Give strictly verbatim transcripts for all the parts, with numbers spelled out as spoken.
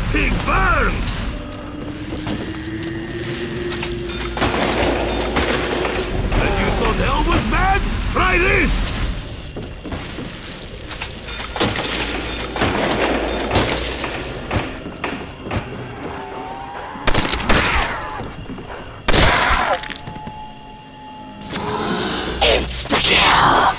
Pig burn! And you thought hell was bad? Try this! Insta-kill!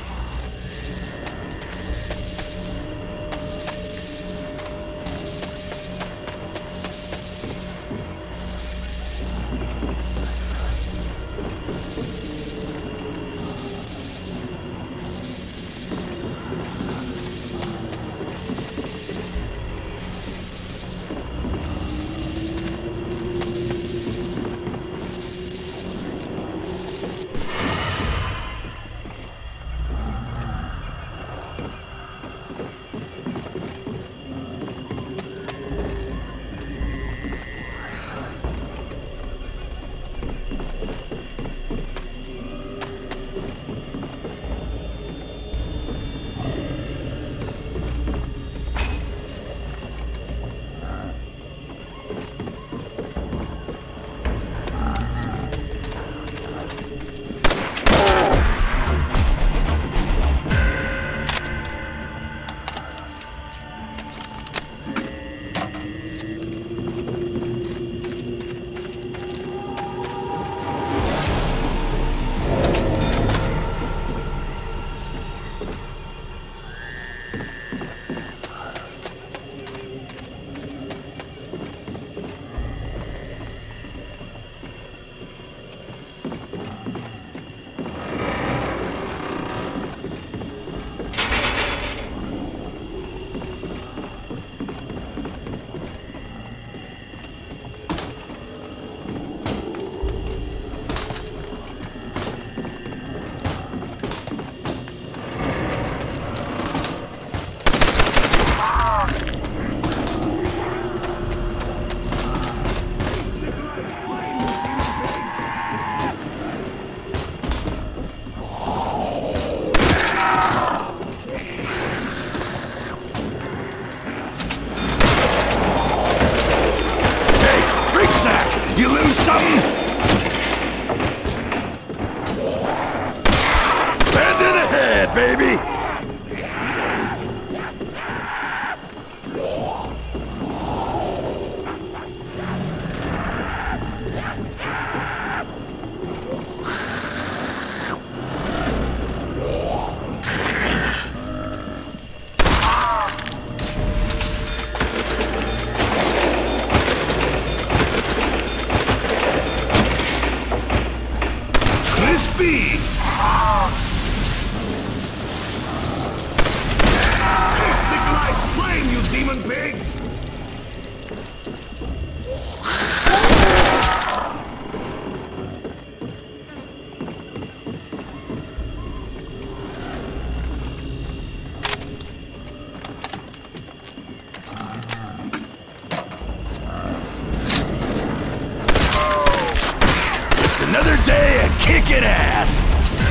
Another day of kicking ass!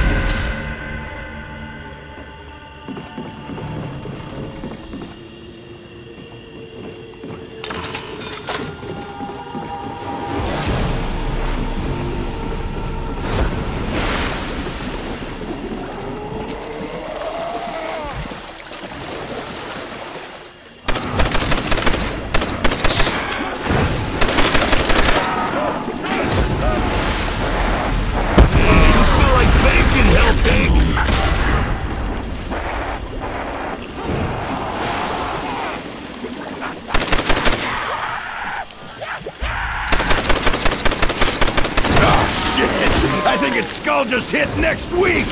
Skull just hit next week!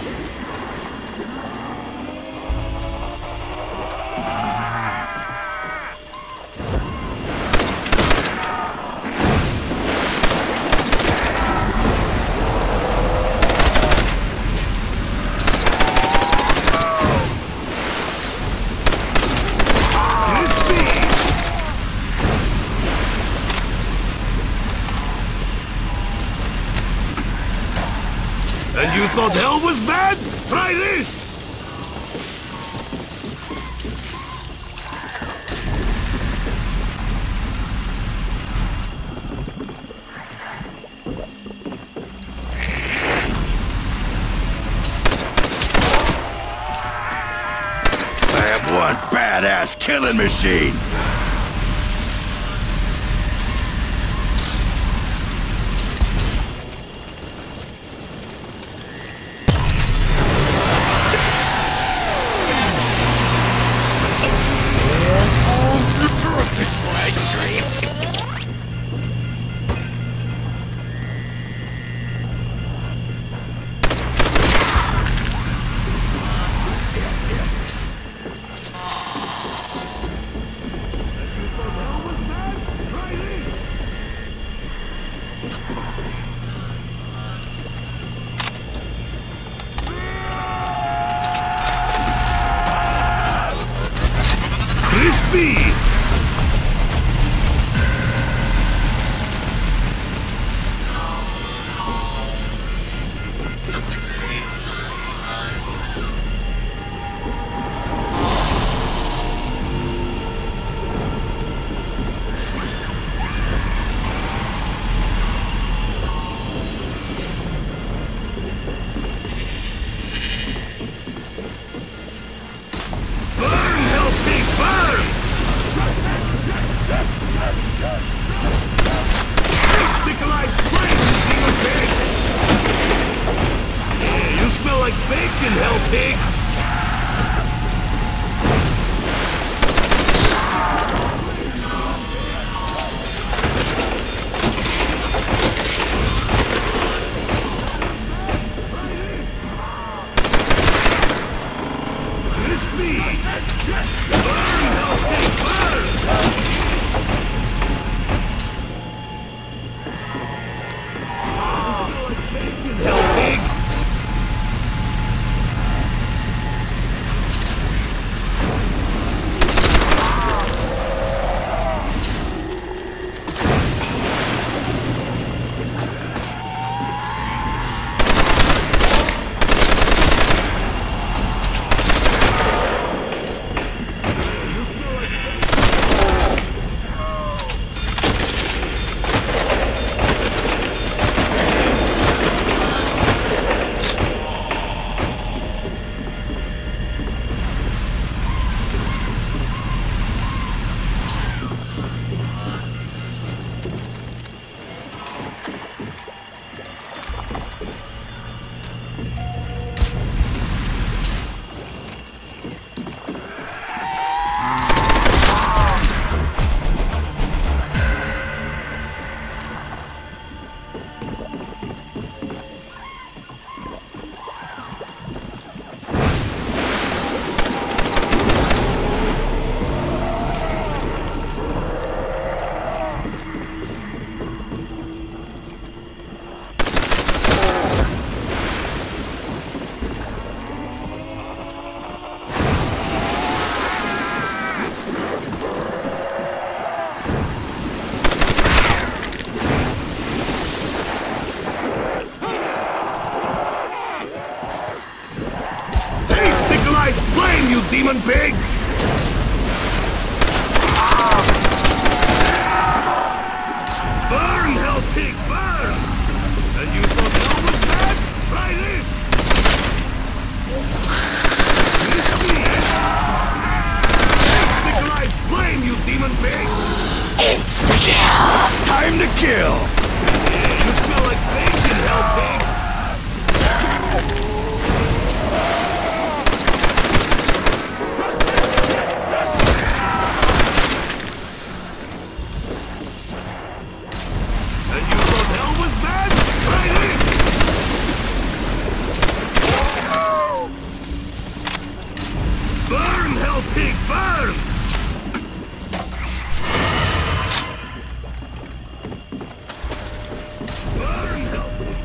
And you thought hell was bad? Try this! badass killing machine! Crispy! Bacon, hell pig! Crispy! Burn, hell pig, burn! Bacon, hell pig! Flame, you demon pigs! Burn, hell pig, burn! And you thought hell was bad? Try this! Nikolai's flame, you demon pigs! Insta-kill! Time to kill! Yeah, you smell like bacon, hell pig! Pig, burn! Burn, hell pig,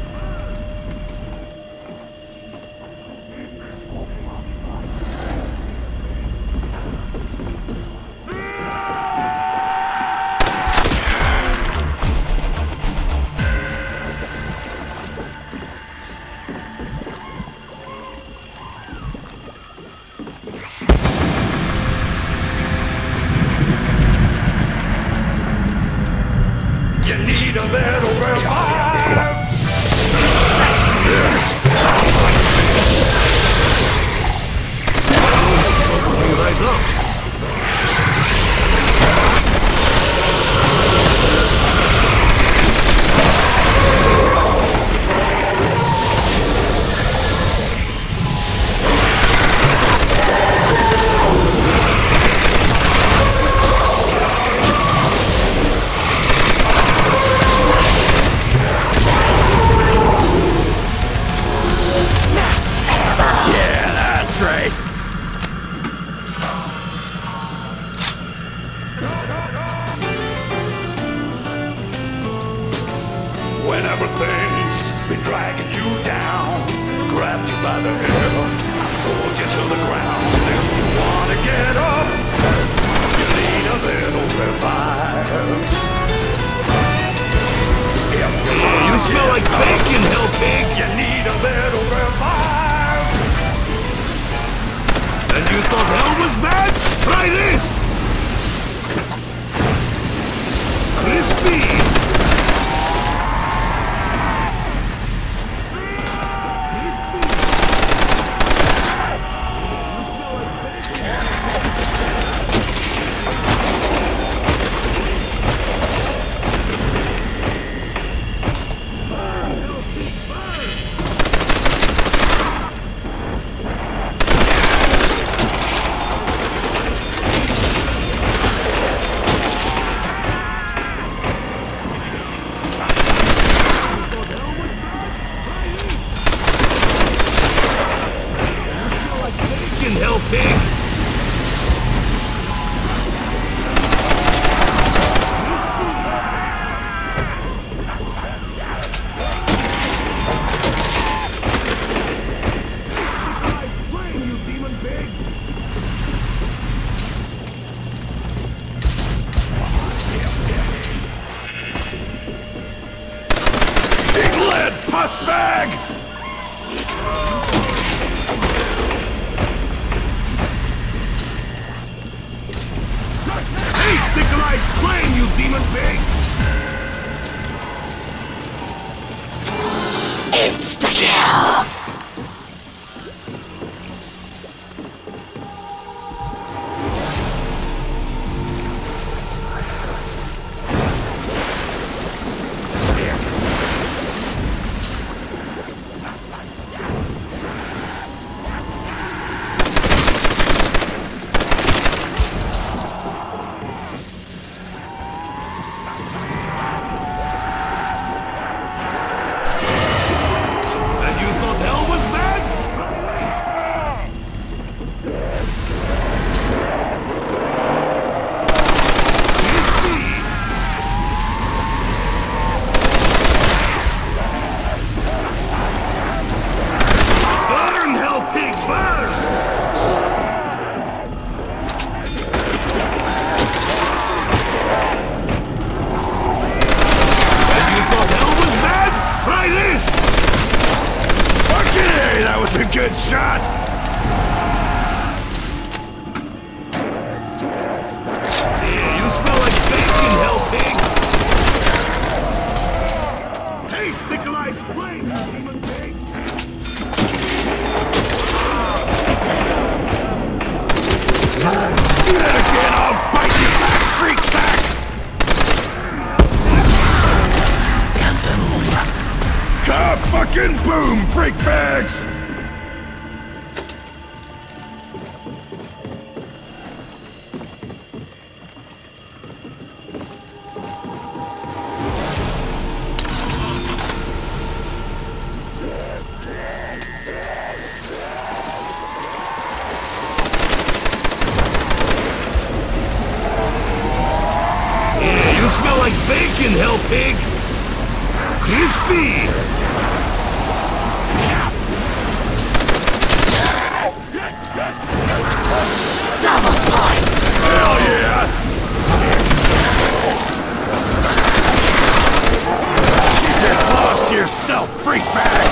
the hill. Hold you to the ground. If you wanna get up, you need a little revive. If you, you smell like bacon, hell pig. You need a little revive. And you thought hell was bad? Try this! Crispy! Hell pig! You demon pig! Big lead pus bag! Nikolai's playing, you demon pigs! Insta-kill! A good shot! Yeah, you smell like bacon, hell pig! Taste Nikolai's flame, you demon pig! Do that again, I'll bite you back, freak sack! Ka-fucking boom, freak bags! Smell like bacon, hell pig! Crispy! Double points! Hell yeah! Get lost to yourself, freak bag!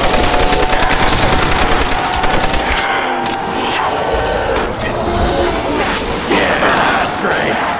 Yeah, that's right!